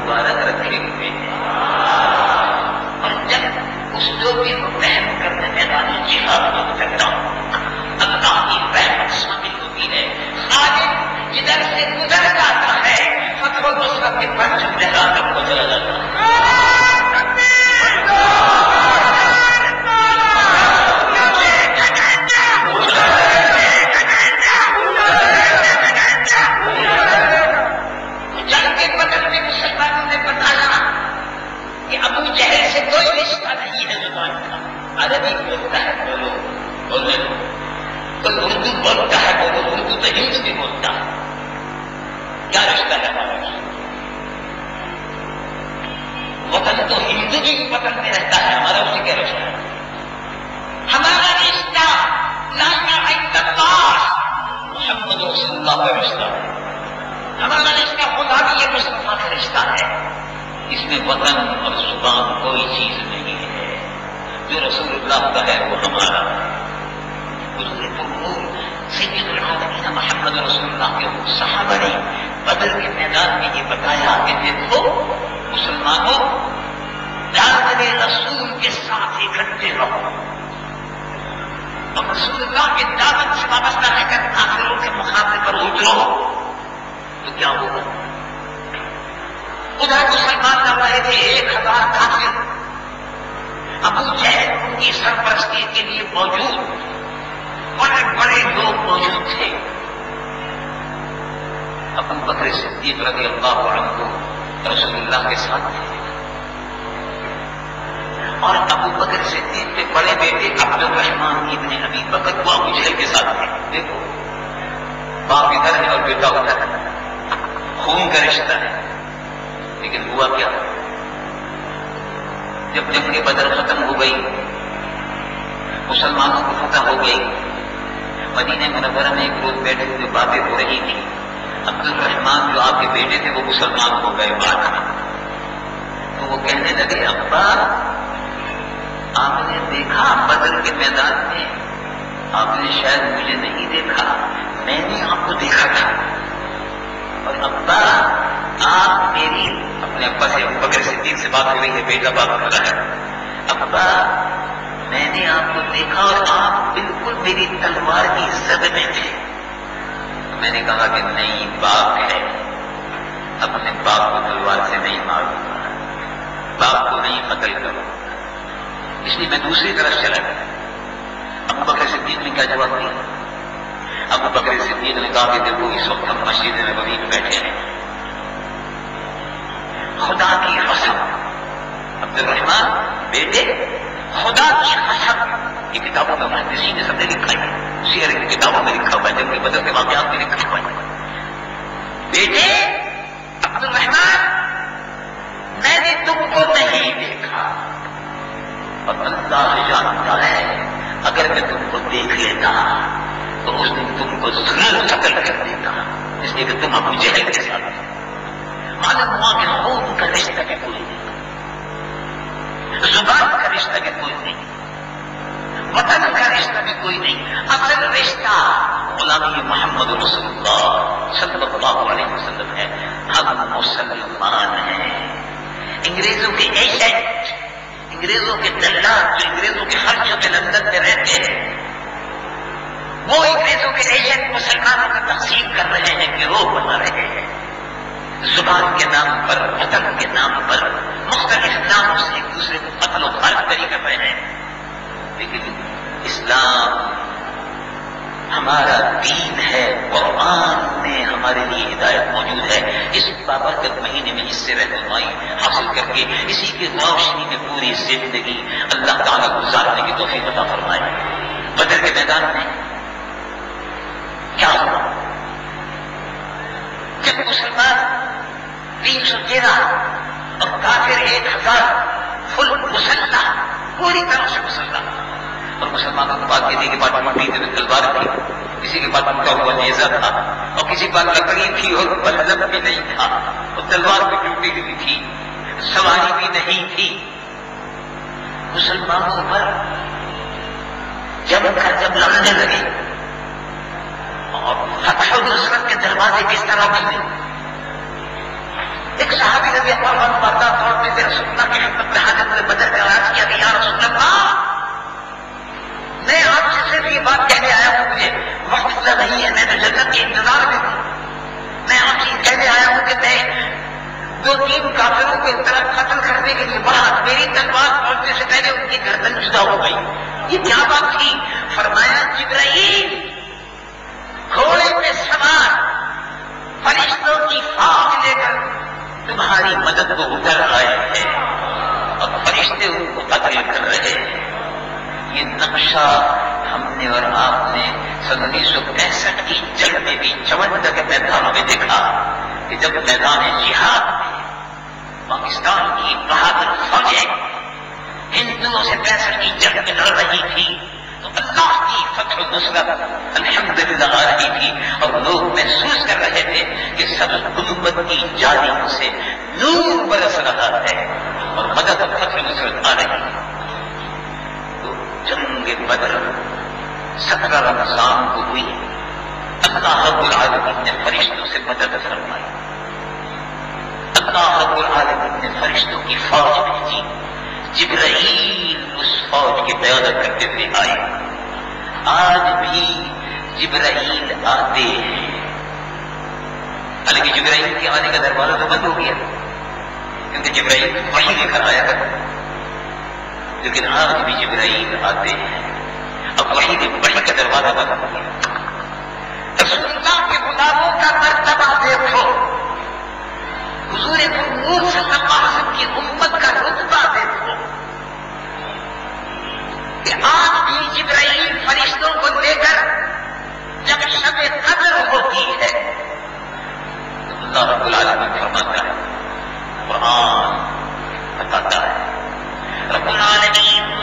مبارک رکھے ہوئے ہیں. اور جب اس ٹوپی کو پہن کر میں میدان جہاد میں اترتا ہوں، اللہ کی رحمت شامل ہوتی ہے. خالد جدھر سے گزر جاتا ہے فتح و نصرت کے پرچم لہرا کر کو چلا جاتا ہے. ابو جہل سے کوئی رشتہ نہیں ہے زبان کا. عربی بولتا ہے بولو بولنے دو، کوئی اردو بولتا ہے بولو، اردو تو ہند بھی بولتا ہے. کیا رشتہ ہے ہمارا؟ وطن تو ہندو کی وطن میں رہتا ہے، ہمارا اسے کیا رشتہ ہے؟ ہمارا رشتہ لا الہ الا اللہ محمد رسول اللہ کا رشتہ ہے. ہمارا رشتہ خدا کی مصطفیٰ کا رشتہ ہے. اس میں وطن اور زبان کوئی چیز نہیں ہے. جو رسول اللہ کا ہے وہ ہمارا. حضور پرنور سید العالمین محمد رسول اللہ کے صحابہ نے بدر کے میدان میں یہ بتایا کہ دیکھو مسلمانوں، دامن رسول کے ساتھ اکٹھے رہو اور رسول اللہ کے دامن سے وابستہ رہ کر کافروں کے مقابلے پر اترو تو کیا ہوگا؟ ادھر مسلمان لڑ رہے تھے 1000 کافر، ابو جہل ان کی سرپرستی کے لیے موجود، بڑے بڑے لوگ موجود تھے. ابو بکر صدیق رضی اللہ عنہ رسول اللہ کے ساتھ تھے اور ابو بکر صدیق کے بڑے بیٹے عبد الرحمن ابن ابی بکر وہ ابو جہل کے ساتھ تھے. دیکھو باپ ادھر ہے اور بیٹا ادھر ہے، خون کا رشتہ ہے. لیکن ہوا کیا؟ جب جنگ بدر ختم ہو گئی، مسلمانوں کو فتح ہو گئی، مدینہ منورہ میں ایک روز بیٹھے ہوئے باتیں ہو رہی تھی. عبد الرحمن جو آپ کے بیٹے تھے وہ مسلمان ہو گئے بعد میں. تو وہ کہنے لگے ابا آپ نے دیکھا بدر کے میدان میں، آپ نے شاید مجھے نہیں دیکھا، میں نے آپ کو دیکھا تھا. اور ابا آپ میری، اپنے ابا سے ابو بکر صدیق سے بات ہو رہی ہے، بیٹا بات کر رہا ہے، ابا میں نے آپ کو دیکھا اور آپ بالکل میری تلوار کی زد میں تھے. میں نے کہا کہ نہیں، باپ ہے، اپنے باپ کو تلوار سے نہیں ماروں گا، باپ کو نہیں قتل کروں. اس لیے میں دوسری طرف چلا گیا. ابو بکر صدیق نے کیا جواب دیا؟ ابو بکر صدیق نے کہا کہ دیکھو اس وقت ہم مسجد نبوی میں بیٹھے ہیں، خدا کی قسم عبد الرحمن بیٹے، خدا کی قسم، یہ کتابوں میں محدثین نے سب نے لکھا ہے، سیر کی کتابوں میں لکھا ہوا ہے، جنگ کے بدر کے واقعات میں لکھا ہوا ہے. بیٹے عبد الرحمن میں نے تم کو نہیں دیکھا اور اللہ جانتا ہے اگر میں تم کو دیکھ لیتا تو اس دن تم کو ضرور قتل کر دیتا، اس لیے کہ تم ابو جہل کے ساتھ معلوم ہوا کہ خون کا رشتہ بھی کوئی نہیں، زبان کا رشتہ بھی کوئی نہیں، وطن کا رشتہ بھی کوئی نہیں. اصل رشتہ غلامی محمد رسول اللہ صلی اللہ علیہ وسلم ہے. ہم مسلمان ہیں. انگریزوں کے ایجنٹ، انگریزوں کے دلال جو انگریزوں کے ہر جگہ لندن میں رہتے ہیں، وہ انگریزوں کے ایجنٹ مسلمانوں کا تقسیم کر رہے ہیں، گروہ بنا رہے ہیں. زبان کے نام پر، وطن کے نام پر مختلف ناموں سے ایک دوسرے کو قتل و غارت کر رہے ہیں. لیکن اسلام ہمارا دین ہے، قرآن میں ہمارے لیے ہدایت موجود ہے. اس بابرکت مہینے میں اس سے رہنمائی حاصل کر کے اسی کی روشنی میں پوری زندگی اللہ تعالیٰ گزارنے کی توفیق عطا فرمائے. بدر کے میدان میں کیا ہوا؟ جب مسلمان 313 اور کافر 1000 فل مسلح، پوری طرح سے مسلح، اور مسلمانوں کے پاس کسی کے پاس ٹوٹی ہوئی تلوار تھی، کسی کے پاس ٹوٹا ہوا نیزہ تھا، اور کسی کے پاس لکڑی تھی اور بلب بھی نہیں تھا، اور تلوار بھی ٹوٹی ہوئی تھی، سواری بھی نہیں تھی. مسلمانوں پر جب لڑنے لگے اور فتح و نصرت کے دروازے کس طرح کھلے، ایک صحابی رضی اللہ عنہ بردار طور پہ رسول اللہ کی خدمت میں حاضر ہوئے بدر میں عرض کیا کہ یا رسول اللہ میں آپ سے صرف یہ بات کہنے آیا ہوں، مجھے وقت نہیں ہے، میں تو جنت کے انتظار میں ہوں، میں آپ سے کہنے آیا ہوں کہ میں 2-3 کافروں کو اس طرح قتل کرنے کے لیے بڑھا، میری تلوار پہنچنے سے پہلے ان کی گردن جدا ہو گئی. یہ کیا بات تھی؟ فرمایا جبرائیل گھوڑے پہ سوار فرشتوں کی فوج لے کر تمہاری مدد کو اتر آئے ہیں اور فرشتے ان کو قتل کر رہے ہیں. یہ نقشہ ہم نے اور آپ نے 1965 کی جنگ میں بھی 54 کے میدانوں میں دیکھا کہ جب میدان جہاد میں پاکستان کی بہادر فوجیں ہندوؤں سے 65 کی جنگ میں لڑ رہی تھی تو اللہ کی فتح و نصرت الحمدللہ آ رہی تھی اور لوگ محسوس کر رہے تھے کہ سب گنبد کی جالیوں سے نور برس رہا ہے اور مدد اور فتح و نصرت آ رہی ہے. تو جنگ بدر 17 رمضان کو ہوئی. اللہ رب العالمین نے فرشتوں سے مدد فرمائی. اللہ رب العالمین نے فرشتوں کی فوج بھیجی. جبرائیل اس فوج کی قیادت کرتے ہوئے آئے. آج بھی جبرائیل آتے ہیں، حالانکہ جبرائیل کے آنے کا دروازہ تو بند ہو گیا کیونکہ جبرائیل وحی لے کر آیا کرتا، لیکن آج بھی جبرائیل آتے ہیں. اب وحی کا دروازہ بند ہو گیا. رسول اللہ کے غلاموں کا مرتبہ دیکھو، حضور نور صلی اللہ علیہ وسلم کی امت کا رتبہ دیکھو کہ آج بھی جبرائیل فرشتوں کو لے کر جب شب قدر ہوتی ہے تو اللہ رب العالمین فرماتا ہے